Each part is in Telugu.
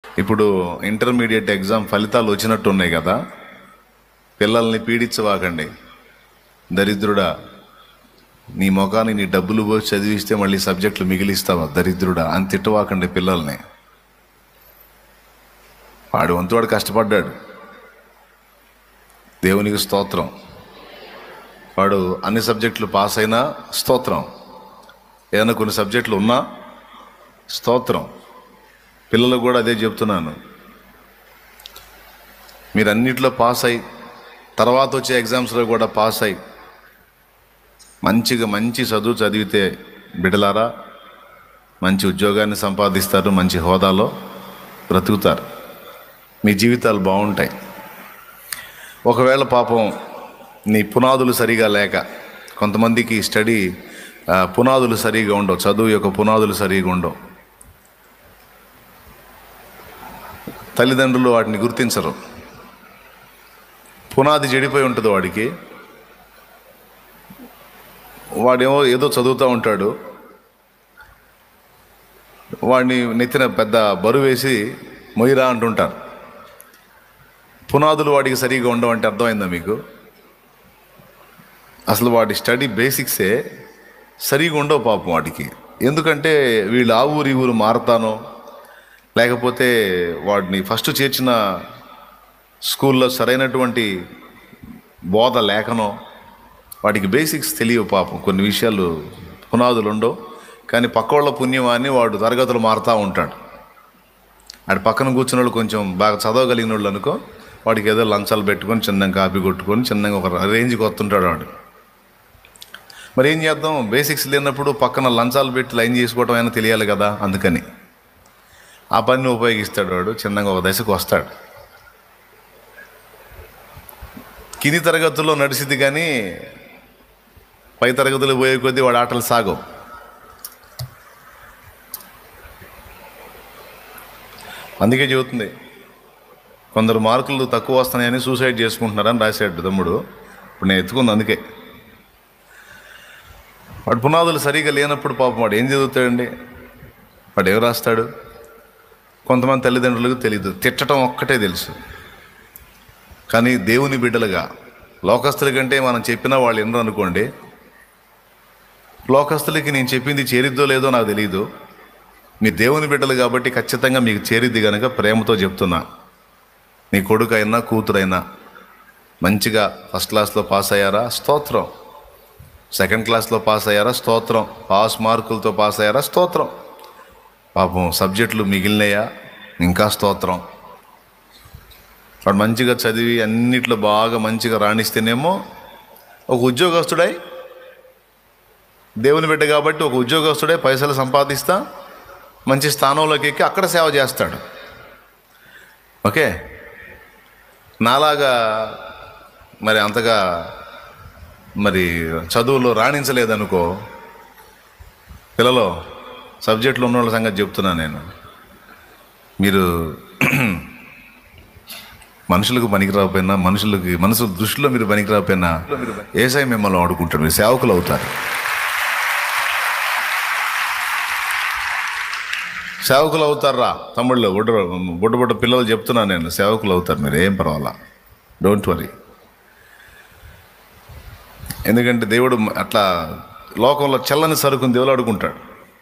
ఇప్పుడు ఇంటర్మీడియట్ ఎగ్జామ్ ఫలితాలు వచ్చినట్టు ఉన్నాయి కదా. పిల్లల్ని పీడించవాకండి. దరిద్రుడా, నీ ముఖాన్ని నీ డబ్బులు పోసి చదివిస్తే మళ్ళీ సబ్జెక్టులు మిగిలిస్తావా దరిద్రుడా అని తిట్టవాకండి పిల్లల్ని. వాడు వంతువాడు కష్టపడ్డాడు, దేవునికి స్తోత్రం. వాడు అన్ని సబ్జెక్టులు పాస్ అయినా స్తోత్రం, ఏదైనా కొన్ని సబ్జెక్టులు ఉన్నా స్తోత్రం. పిల్లలకు కూడా అదే చెప్తున్నాను, మీరు అన్నిట్లో పాస్ అయ్యి తర్వాత వచ్చే ఎగ్జామ్స్లో కూడా పాస్ అయ్యి మంచి చదువు చదివితే బిడ్డలారా మంచి ఉద్యోగాన్ని సంపాదిస్తారు, మంచి హోదాలో బ్రతుకుతారు, మీ జీవితాలు బాగుంటాయి. ఒకవేళ పాపం నీ పునాదులు సరిగా లేక, కొంతమందికి స్టడీ పునాదులు సరిగా ఉండవు, చదువు యొక్క పునాదులు సరిగా ఉండవు, తల్లిదండ్రులు వాటిని గుర్తించరు, పునాది చెడిపోయి ఉంటుంది వాడికి. వాడేమో ఏదో చదువుతూ ఉంటాడు, వాడిని నెత్తిన పెద్ద బరువు వేసి మొయ్యిరా అంటుంటారు. పునాదులు వాడికి సరిగా ఉండవంటే అర్థమైందా మీకు? అసలు వాడి స్టడీ బేసిక్సే సరిగా ఉండవు పాపం వాడికి. ఎందుకంటే వీళ్ళు ఆ ఊరు ఈ ఊరు మారతానో, లేకపోతే వాడిని ఫస్ట్ చేర్చిన స్కూల్లో సరైనటువంటి బోధ లేకనో వాడికి బేసిక్స్ తెలియవు పాపం. కొన్ని విషయాలు పునాదులు ఉండవు, కానీ పక్కవాళ్ళ పుణ్యమాన్ని వాడు తరగతులు మారుతూ ఉంటాడు. వాడి పక్కన కూర్చున్న వాళ్ళు కొంచెం బాగా చదవగలిగిన వాళ్ళు అనుకో, వాడికి ఏదో లంచాలు పెట్టుకొని చిన్నగా కాపీ కొట్టుకొని చిన్నగా ఒక రేంజ్కి వస్తుంటాడు వాడు. మరి ఏం చేద్దాం, బేసిక్స్ లేనప్పుడు పక్కన లంచాలు పెట్టి లైన్ చేసుకోవటం అయినా తెలియాలి కదా. అందుకని ఆ పనిని ఉపయోగిస్తాడు వాడు, చిన్నగా ఒక దశకు వస్తాడు. కింది తరగతుల్లో నడిచింది కానీ పై తరగతులు పోయే కొద్దీ వాడు ఆటలు సాగవు. అందుకే చెబుతుంది, కొందరు మార్కులు తక్కువ వస్తున్నాయని సూసైడ్ చేసుకుంటున్నారని రాశాడు తమ్ముడు. ఇప్పుడు నేను ఎత్తుకుంది అందుకే. వాడు పునాదులు సరిగా లేనప్పుడు పాపం వాడు ఏం చదువుతాడండి, వాడు ఏం రాస్తాడు? కొంతమంది తల్లిదండ్రులకు తెలియదు, తిట్టడం ఒక్కటే తెలుసు. కానీ దేవుని బిడ్డలుగా లోకస్తుల కంటే మనం చెప్పినా వాళ్ళు వినరు అనుకోండి. లోకస్తులకి నేను చెప్పింది చేరిద్దో లేదో నాకు తెలియదు, మీ దేవుని బిడ్డలు కాబట్టి ఖచ్చితంగా మీకు చేరిద్ది కనుక ప్రేమతో చెప్తున్నా. నీ కొడుకైనా కూతురైనా మంచిగా ఫస్ట్ క్లాస్లో పాస్ అయ్యారా స్తోత్రం, సెకండ్ క్లాస్లో పాస్ అయ్యారా స్తోత్రం, పాస్ మార్కులతో పాస్ అయ్యారా స్తోత్రం, పాపం సబ్జెక్టులు మిగిలినాయా ఇంకా స్తోత్రం. వాడు మంచిగా చదివి అన్నిట్లో బాగా మంచిగా రాణిస్తేనేమో ఒక ఉద్యోగస్తుడై, దేవుని బిడ్డ కాబట్టి ఒక ఉద్యోగస్తుడై పైసలు సంపాదిస్తా మంచి స్థానంలోకి ఎక్కి అక్కడ సేవ చేస్తాడు. ఓకే, నాలాగా మరి అంతగా మరి చదువులో రాణించలేదనుకో, పిల్లలు సబ్జెక్టులు ఉన్న వాళ్ళ సంగతి చెప్తున్నా నేను. మీరు మనుషులకు పనికి రాకపోయినా, మనుషుల దృష్టిలో మీరు పనికి రాకపోయినా యేసయ్య మిమ్మల్ని వాడుకుంటాడు, మీరు సేవకులు అవుతారు. సేవకులు అవుతారా తమ్ముళ్ళు, బుడ్డ పిల్లలు చెప్తున్నా నేను, సేవకులు అవుతారు మీరు, ఏం పర్వాలా, డోంట్ వరీ. ఎందుకంటే దేవుడు అట్లా లోకంలో చల్లని సరుకుని దేవుడు అడుగుంటాడు.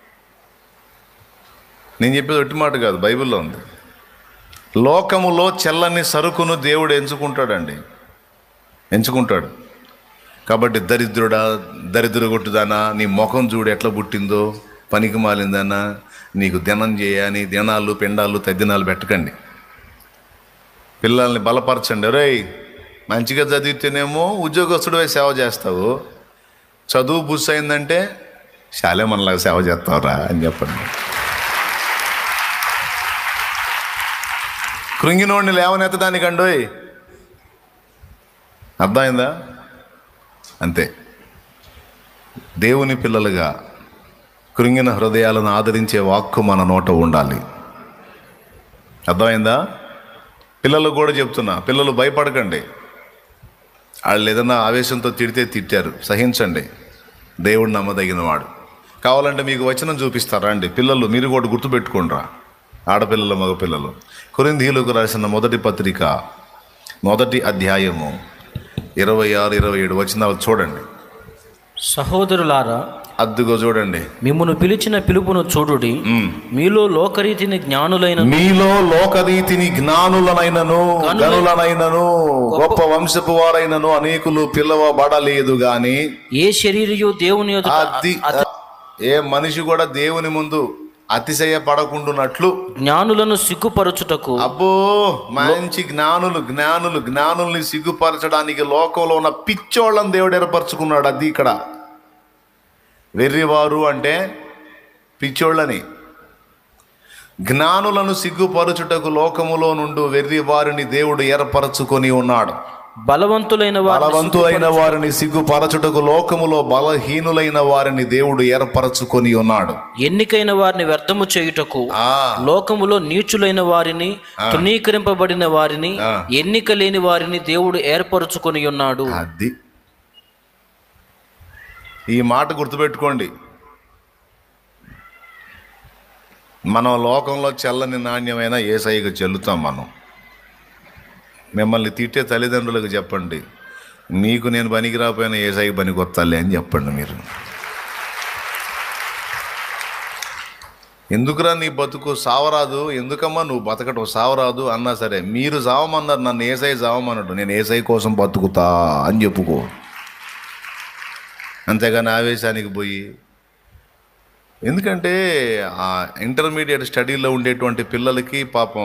నేను చెప్పేది ఒట్టి మాట కాదు, బైబిల్లో ఉంది. లోకములో చల్లని సరుకును దేవుడు ఎంచుకుంటాడు. కాబట్టి దరిద్ర కొట్టుదానా, నీ ముఖం చూడు ఎట్లా పుట్టిందో, పనికి మాలిందన్నా, నీకు దినం చేయని దినాలు పిండాలు తద్దినాలు పెట్టకండి. పిల్లల్ని బలపరచండి. రేయ్, మంచిగా చదివితేనేమో ఉద్యోగస్తుడివై సేవ చేస్తావు, చదువు బుస్ అయిందంటే శాలే మనలాగా సేవ చేస్తావురా అని చెప్పండి. కృంగినోడిని లేవనెత్తడానికండోయ్, అర్థమైందా? అంతే. దేవుని పిల్లలుగా కృంగిన హృదయాలను ఆదరించే వాక్కు మన నోట ఉండాలి. అర్థమైందా? పిల్లలు కూడా చెప్తున్నా, పిల్లలు భయపడకండి. వాళ్ళు ఏదన్నా ఆవేశంతో తిట్టారు, సహించండి. దేవుడు నమ్మదగినవాడు. కావాలంటే మీకు వచనం చూపిస్తారా అండి పిల్లలు, మీరు కూడా గుర్తుపెట్టుకోండిరా. ఆడపిల్లలు మగపిల్లలు. కొరింథీయులకు రాసిన మొదటి పత్రిక 1వ అధ్యాయము 26-27 వచనాలు చూడండి. సహోదరులారా, అద్దుగో చూడండి. మిమ్మును పిలిచిన పిలుపును చూడుడి. మీలో లోకరీతిని జ్ఞానులనైనను గనులనైనను గొప్ప వంశపు వారైనను అనేకులు పిలవబడలేదు గాని ఏ శరీరయు దేవుని ఏ మనిషి కూడా దేవుని ముందు అతిశయపడకుండునట్లు జ్ఞానులను సిగ్గుపరచుటకు. అబ్బో, మంచి జ్ఞానుల్ని సిగ్గుపరచడానికి లోకంలో ఉన్న పిచ్చోళ్ళని దేవుడు ఏర్పరచుకున్నాడు. అది ఇక్కడ వెర్రివారు అంటే పిచ్చోళ్ళని. జ్ఞానులను సిగ్గుపరచుటకు లోకములో నుండి వెర్రి వారిని దేవుడు ఏర్పరచుకొని ఉన్నాడు. బలవంతులైన వారిని సిగ్గుపరచుటకు లోకములో బలహీనులైన వారిని దేవుడు ఏర్పరచుకొని ఉన్నాడు. ఎన్నికైన వారిని వ్యర్థము చేయుటకు లోకములో నీచులైన వారిని, తృణీకరింపబడిన వారిని, ఎన్నిక లేని వారిని దేవుడు ఏర్పరచుకొని ఉన్నాడు. అది ఈ మాట గుర్తుపెట్టుకోండి. మనం లోకంలో చెల్లని నాణ్యమైన యేసయ్యకు చెల్లుతాం. మిమ్మల్ని తిట్టే తల్లిదండ్రులకు చెప్పండి, మీకు నేను పనికి రాకపోయినా యేసయ్యకి పనికొత్తాలి అని చెప్పండి. మీరు ఎందుకురా నీ బతుకు సావరాదు, ఎందుకమ్మా నువ్వు బతకటం సావరాదు అన్నా సరే, మీరు సావమన్నారు, నన్ను యేసయ్య సావమన్నాడు, నేను యేసయ్య కోసం బతుకుతా అని చెప్పుకో. అంతేగాని ఆవేశానికి పోయి. ఎందుకంటే ఆ ఇంటర్మీడియట్ స్టడీలో ఉండేటువంటి పిల్లలకి పాపం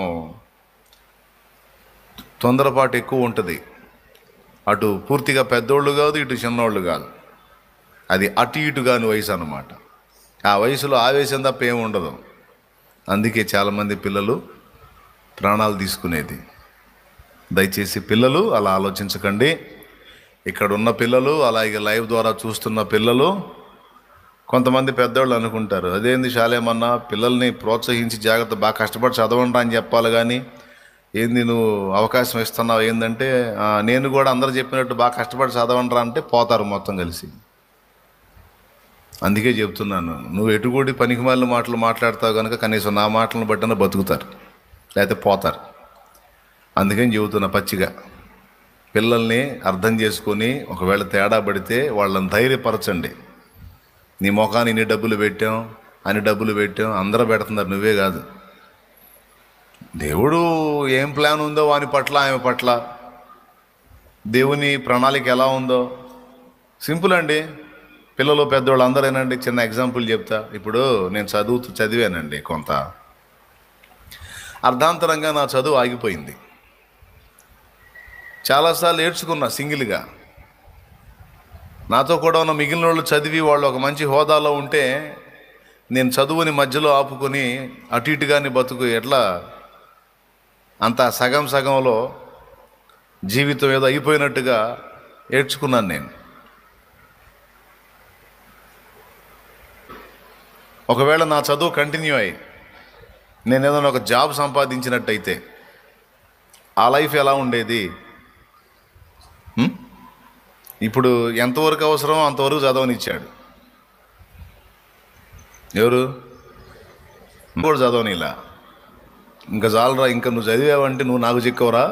తొందరపాటు ఎక్కువ ఉంటుంది. అటు పూర్తిగా పెద్దోళ్ళు కాదు, ఇటు చిన్నోళ్ళు కాదు. అది అటు ఇటు కాని వయసు అన్నమాట. ఆ వయసులో ఆవేశం తప్ప ఏమి ఉండదు. అందుకే చాలామంది పిల్లలు ప్రాణాలు తీసుకునేది. దయచేసి పిల్లలు అలా ఆలోచించకండి. ఇక్కడ ఉన్న పిల్లలు, అలాగే లైవ్ ద్వారా చూస్తున్న పిల్లలు, కొంతమంది పెద్దవాళ్ళు అనుకుంటారు, అదేంది శాలేమన్నా పిల్లల్ని ప్రోత్సహించి జాగ్రత్త బాగా కష్టపడి చదవండి అని చెప్పాలి, కానీ ఏంది నువ్వు అవకాశం ఇస్తున్నావు ఏంటంటే, నేను కూడా అందరూ చెప్పినట్టు బాగా కష్టపడి చదవండి అంటే పోతారు మొత్తం కలిసి. అందుకే చెప్తున్నాను, నువ్వు ఎటుగూడి పనికిమాలిన మాటలు మాట్లాడతావు కనుక కనీసం నా మాటలను బట్టిన బతుకుతారు, లేకపోతే పోతారు. అందుకని చెబుతున్నా పచ్చిగా. పిల్లల్ని అర్థం చేసుకొని ఒకవేళ తేడా పడితే వాళ్ళని ధైర్యపరచండి. నీ ముఖాన్ని ఇన్ని డబ్బులు పెట్టాం, అందరూ పెడుతున్నారు, నువ్వే కాదు. దేవుడు ఏం ప్లాన్ ఉందో వాని పట్ల, ఆమె పట్ల దేవుని ప్రణాళిక ఎలా ఉందో సింపుల్ అండి. పిల్లలు పెద్దవాళ్ళు అందరేనండి. చిన్న ఎగ్జాంపుల్ చెప్తా. ఇప్పుడు నేను చదివానండి, కొంత అర్ధాంతరంగా నా చదువు ఆగిపోయింది. చాలాసార్లు ఏడ్చుకున్నా సింగిల్గా. నాతో కూడా ఉన్న మిగిలిన వాళ్ళు చదివి వాళ్ళు ఒక మంచి హోదాలో ఉంటే నేను చదువుని మధ్యలో ఆపుకొని అటు ఇటుగాని బతుకు ఎట్లా అంత సగంలో జీవితం ఏదో అయిపోయినట్టుగా ఏడ్చుకున్నాను నేను. ఒకవేళ నా చదువు కంటిన్యూ అయ్యి నేను ఏదైనా ఒక జాబ్ సంపాదించినట్టయితే ఆ లైఫ్ ఎలా ఉండేది? ఇప్పుడు ఎంతవరకు అవసరమో అంతవరకు చదవనిచ్చాడు. ఎవరు కూడా చదవనిలా. ఇంకా చాలరా, ఇంకా నువ్వు చదివావంటే నువ్వు నాకు చెక్కవరా,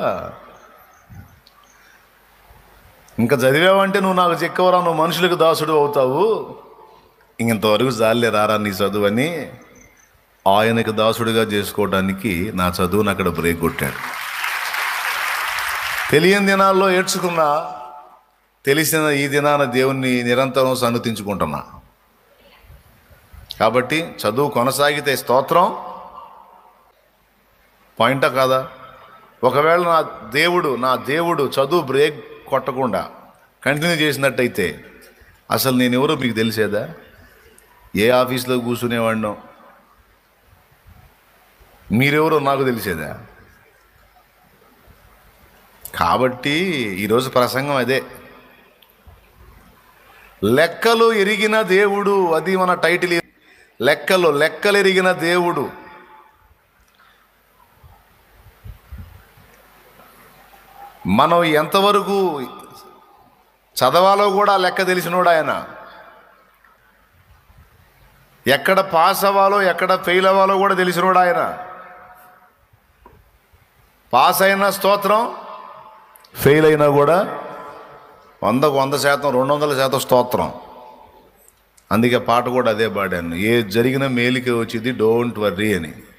నువ్వు మనుషులకు దాసుడు అవుతావు, ఇంతవరకు చాలే రారా నీ చదువు అని ఆయనకు దాసుడిగా చేసుకోవడానికి నా చదువును అక్కడ బ్రేక్ కొట్టాడు. తెలియని దినాల్లో ఏడ్చుకున్నా, తెలిసిన ఈ దినాన దేవుణ్ణి నిరంతరం సన్నుతించుకుంటున్నా. కాబట్టి చదువు కొనసాగితే స్తోత్రం, పాయింటా కాదా? ఒకవేళ నా దేవుడు చదువు బ్రేక్ కొట్టకుండా కంటిన్యూ చేసినట్టయితే అసలు నేను ఎవరో మీకు తెలిసేదా? ఏ ఆఫీస్లో కూర్చునేవాడినో, మీరెవరో నాకు తెలిసేదా? కాబట్టి ఈరోజు ప్రసంగం అదే, లెక్కలు ఎరిగిన దేవుడు. అది మన టైటిల్. లెక్కలు ఎరిగిన దేవుడు. మనం ఎంతవరకు చదవాలో కూడా లెక్క తెలిసినోడు ఆయన. ఎక్కడ పాస్ అవ్వాలో ఎక్కడ ఫెయిల్ అవ్వాలో కూడా తెలిసినోడు ఆయన. పాస్ అయినా స్తోత్రం, ఫెయిల్ అయినా కూడా 100% 200% స్తోత్రం. అందుకే పాట కూడా అదే పాడాను, ఏ జరిగిన మేలుకే వచ్చింది, డోంట్ వర్రీ అని.